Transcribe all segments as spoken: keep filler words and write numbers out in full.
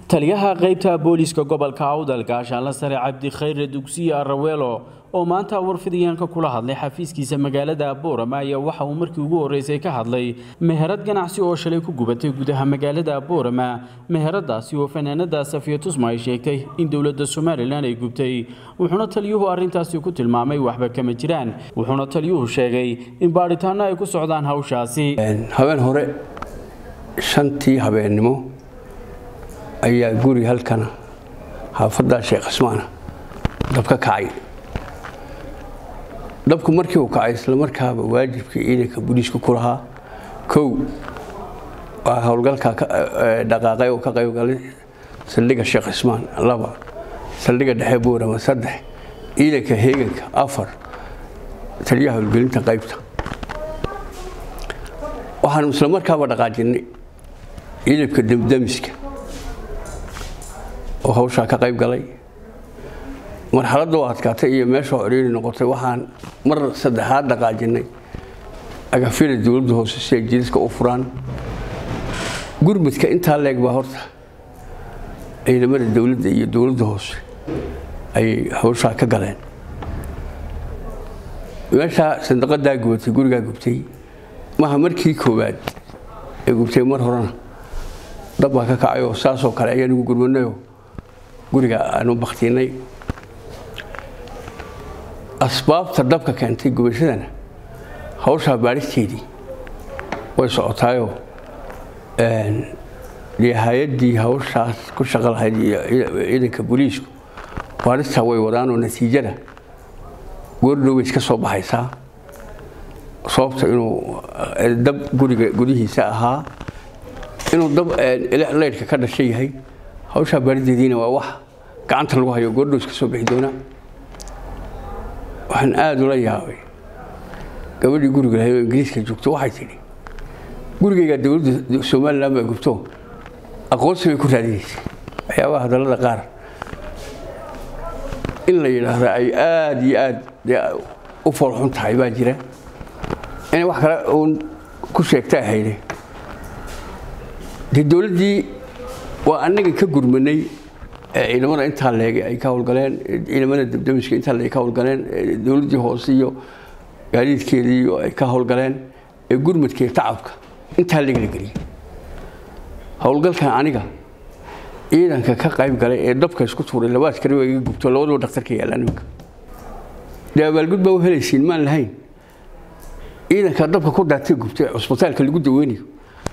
taliyaha qaybta booliska gobolka Awdal gaashaan sare Cabdi Khayr Dugsiye Araweelo oo maanta warfidiyaanka kula hadlay xafiiskiisa magaalada Boorama ayaa waxa uu markii ugu horeysay ka hadlay meherad ganacsi oo shalay ku gubatay gudaha magaalada Boorama meheradaasi oo fanaanada Safiya Tusma ay sheegtay in dawladda Soomaaliland ay gubtay wuxuuna taliyuhu arintaasi ku tilmaamay waxba kama jiraan wuxuuna taliyuhu sheegay in baaritaano ay ku socdaan hawshaasi habeen hore shantii habeenimo ayaa guri halkan xaafadda Sheekh Ismaan dabka kacay dabku markii uu kacay isla markaaba waajibkii ciidanka booliska ku lahaa kow waa howlgalka dhaqaaqay oo ka qayb galay saldhigga Sheekh Ismaan laba saldhigga dhexe Boorama saddex ciidanka heeganka afar taliyaha howlgelinta qaybta waxaan isla markaaba dhaqaajinay ciidanka damdamiska oo hawsha ka qayb galay marxaladda waa adkaatay iyo meesha xiriir noqotay waxaan mar saddexaad dhaqaajinay agafida dawladda hoose si jidka u furaan gurmadka inta leeg ba horta ciidamada dawladda iyo dawladda hoose ay hawsha ka galeen meesha sanduuqada gubtay guriga gubtay ma markii koowaad ee gubtay mar horena dab ka kacay oo saas oo kale ayaan ugu gurmanayo guriga aanu baqtinay asbaabta dabka keentay gubashadana hawsha baaristeedii way socotaayo een hay'adii hawshaas ku shaqal hay'adii ciidanka booliisku baarista way wadaan oo natiijada goordhow iska soo baxaysa sababta inuu dab guriga gudihiisa ahaa inuu dab leerka ka dhashay yahay hawsha baarideediina waa wax gacanta lagu hayo goordhow iska soo bixi doona waxaan aad ula yaabay gabadhii guriga lahayd oo Ingiriiska joogto waxay tiri gurigayga dawladda Soomaaliland ma gubto aqoonsi way ku raadinaysay waxyaabaha hadalada qaar in la yiraahdo ay aad iyo aad u farxun tahay baa jira in wax kale oo ku sheegtay hayde dawladdii waa anaga ka gurmanay ciidamada inta leeg ay ka howlgaleen ciidamada dabdamiska inta leeg ka howlgaleen dawladda hoose iyo gaadiidkeedii ay ka howlgaleen ee gurmadkeeda tacabka inta leeg la galiyay howlgalkan aniga ciidanka ka qayb galay ee dabka isku tuuray laba askari way iga gubto labadaba dhakhtarka yaalaan ninka dawalgud baa helaysiin maan lahayn ciidanka dabka ku daatay gubtay cusbitaalka lagu daweynayo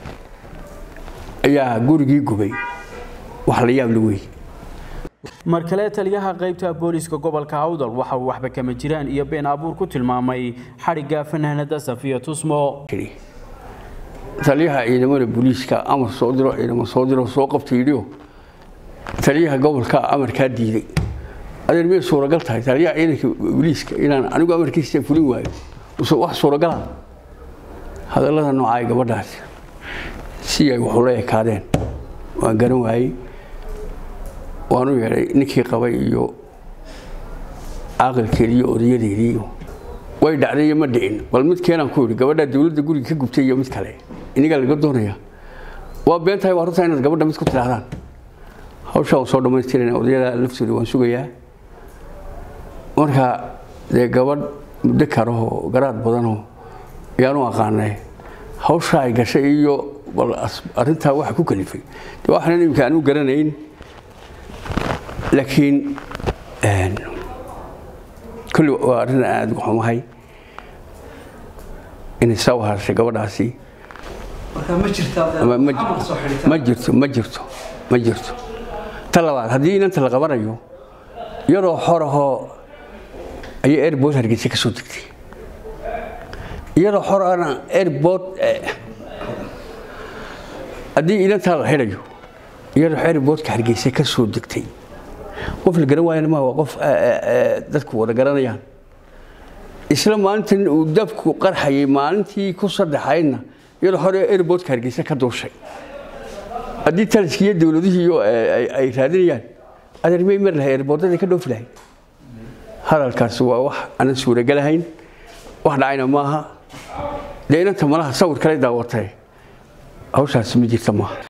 ayaa gurigii gubay wax la yaab leh markale taliyaha qaybta booliska gobolka Awdal waxa uu waxba kama jiraan iyo been abuur ku tilmaamay xariga fanaanada Safiya Tusmo taliyaha ciidamada booliska amar soo diro ciidamo soo diro soo qabtay iyo taliyaha gobolka amarka diiday adeer meel suuragal tahay taliyaha ciidanka booliska inaan anigu amarkiisa fulin waayo wax suuragal ah hadalada noocay gabadhaas si ay wax u leekaadeen waan garan waayay waanu yeeray ninkii qabay iyo aqalkeedii odayadeedii way dhacday ma dhicin bal mid keenan ku yiri gabadha dawladda guriga ka gubtay iyo mid kale iniga laga doonaya waa beentahay waa runta inaad gabadha mid ku tiraadaan hawsha soo dhameystireen odayada laftooda waan sugayaa marka de gabadh muddo karo garaad badan oo yaanu aqaanay hawsha ay gashay iyo bal arinta waxa ku kalifay waxaan imka aanu garanayn لكن كل وارنا عاد وحماي إن سوها شجوداسي ما جرت ما جرت ما جرت ما جرت تلاوة هذه أنت الغبرة يو يروح حره أي إيربوت هرجيسك سودتي يروح حره أنا إيربوت هذه أنت الهرجو يروح إيربوت هرجيسك سودتي qof la garan waayna ma waa qof dadku wada garanayaan isla maalintii uu dabku qarxayay maalintii ku saddexayna iyadoo hore airport ka Hargeysa ka dooshay hadii taliskiye dawladihii ay raadinayaan adeermay mar lahayd airportada ka dhoofi lahayd hadalkaas waa wax aan suuragal ahayn wax dhacayna maaha deynta malaha sawir kale daawatay hawshaas ma jirta maaha